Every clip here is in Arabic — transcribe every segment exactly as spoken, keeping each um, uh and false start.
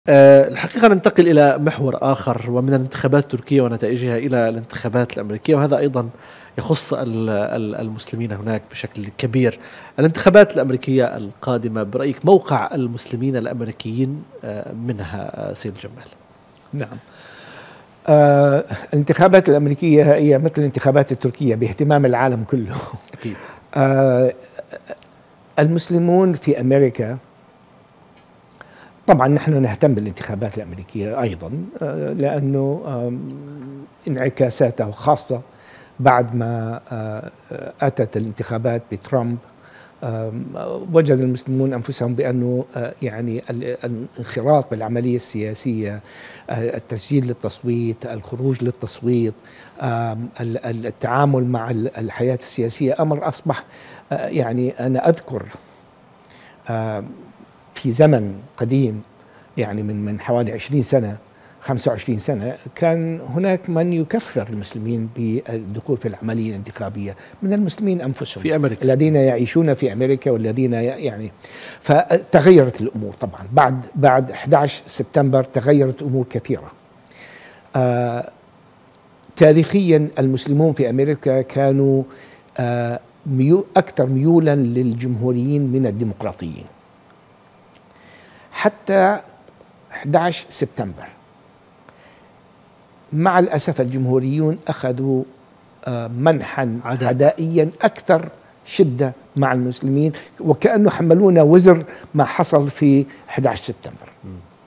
أه الحقيقة ننتقل إلى محور آخر ومن الانتخابات التركية ونتائجها إلى الانتخابات الأمريكية، وهذا أيضا يخص المسلمين هناك بشكل كبير. الانتخابات الأمريكية القادمة برأيك موقع المسلمين الأمريكيين منها سيد الجمال؟ نعم، آه الانتخابات الأمريكية هي مثل الانتخابات التركية باهتمام العالم كله. أكيد. آه المسلمون في أمريكا طبعا نحن نهتم بالانتخابات الأمريكية أيضا، آه لأنه آه انعكاساته خاصة بعد ما آه أتت الانتخابات بترامب. وجد المسلمون أنفسهم بأنه يعني الانخراط بالعملية السياسية، التسجيل للتصويت، الخروج للتصويت، التعامل مع الحياة السياسية أمر أصبح، يعني أنا أذكر في زمن قديم يعني من من حوالي عشرين سنة خمسة وعشرين سنة كان هناك من يكفر المسلمين بالدخول في العملية الانتخابية من المسلمين أنفسهم في أمريكا، الذين يعيشون في أمريكا والذين يعني. فتغيرت الأمور طبعا بعد بعد أحد عشر سبتمبر، تغيرت أمور كثيرة. آه تاريخيا المسلمون في أمريكا كانوا آه ميو أكثر ميولا للجمهوريين من الديمقراطيين حتى أحد عشر سبتمبر. مع الأسف الجمهوريون أخذوا منحا عدائيا أكثر شدة مع المسلمين، وكأنه حملونا وزر ما حصل في أحد عشر سبتمبر. م.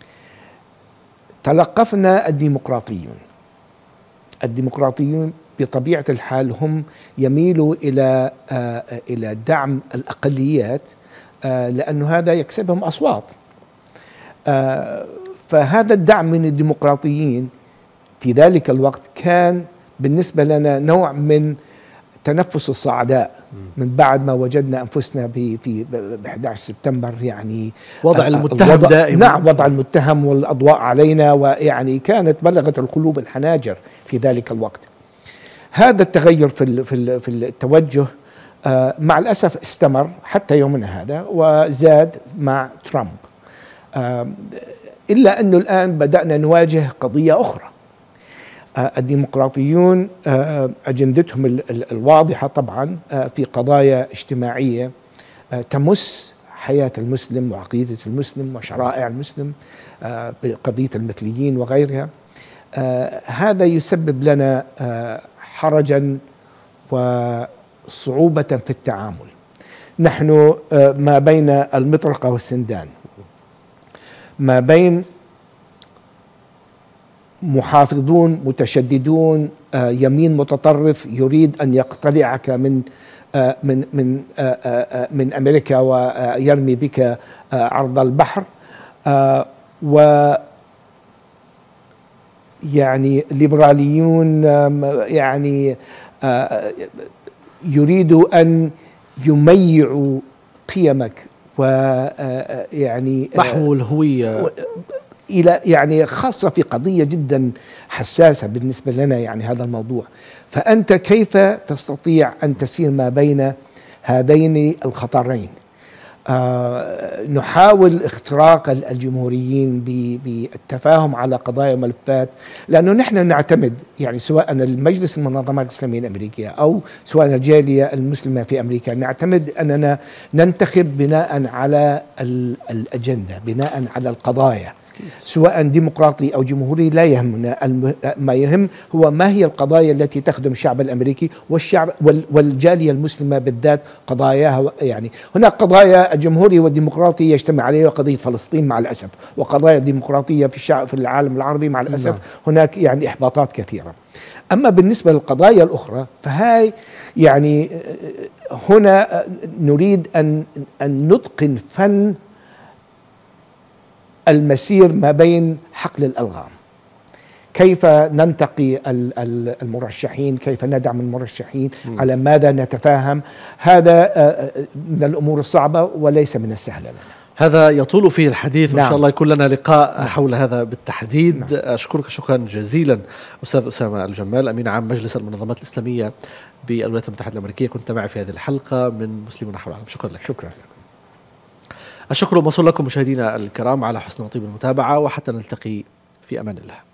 تلقفنا الديمقراطيون. الديمقراطيون بطبيعة الحال هم يميلوا إلى إلى دعم الأقليات، لأنه هذا يكسبهم أصوات. فهذا الدعم من الديمقراطيين في ذلك الوقت كان بالنسبة لنا نوع من تنفس الصعداء من بعد ما وجدنا أنفسنا في في أحد عشر سبتمبر، يعني وضع المتهم دائما. نعم، وضع المتهم والأضواء علينا، ويعني كانت بلغت القلوب الحناجر في ذلك الوقت. هذا التغير في في في التوجه مع الأسف استمر حتى يومنا هذا وزاد مع ترامب، إلا أنه الآن بدأنا نواجه قضية أخرى. الديمقراطيون أجندتهم الواضحة طبعا في قضايا اجتماعية تمس حياة المسلم وعقيدة المسلم وشرائع المسلم، بقضية المثليين وغيرها. هذا يسبب لنا حرجا وصعوبة في التعامل. نحن ما بين المطرقة والسندان، ما بين محافظون متشددون، يمين متطرف يريد أن يقتلعك من من من من أمريكا ويرمي بك عرض البحر، و يعني ليبراليون يعني يريدوا أن يميعوا قيمك ويعني محو الهوية إلى يعني خاصة في قضية جدا حساسة بالنسبة لنا، يعني هذا الموضوع. فأنت كيف تستطيع أن تسير ما بين هذين الخطرين؟ آه نحاول اختراق الجمهوريين بالتفاهم على قضايا وملفات، لأنه نحن نعتمد يعني سواء المجلس المنظمات الإسلامية الأمريكية أو سواء الجالية المسلمة في أمريكا، نعتمد أننا ننتخب بناء على الأجندة، بناء على القضايا، سواء ديمقراطي أو جمهوري لا يهمنا. ما يهم هو ما هي القضايا التي تخدم الشعب الأمريكي والشعب والجالية المسلمة بالذات قضاياها. يعني هناك قضايا الجمهوري والديمقراطي يجتمع عليها قضية فلسطين مع الأسف، وقضايا الديمقراطية في الشعب في العالم العربي مع الأسف نعم. هناك يعني إحباطات كثيرة. أما بالنسبة للقضايا الأخرى فهاي يعني هنا نريد أن أن نتقن فن المسير ما بين حقل الألغام، كيف ننتقي المرشحين، كيف ندعم المرشحين، م. على ماذا نتفاهم. هذا من الأمور الصعبة وليس من السهل لنا. هذا يطول فيه الحديث، نعم. وإن شاء الله يكون لنا لقاء نعم. حول هذا بالتحديد. نعم. أشكرك شكرا جزيلا أستاذ أسامة الجمال، أمين عام مجلس المنظمات الإسلامية بالولايات المتحدة الأمريكية، كنت معي في هذه الحلقة من مسلمون حول العالم. شكرا لك. شكرا لك. الشكر موصول لكم مشاهدينا الكرام على حسن وطيب المتابعة، وحتى نلتقي في أمان الله.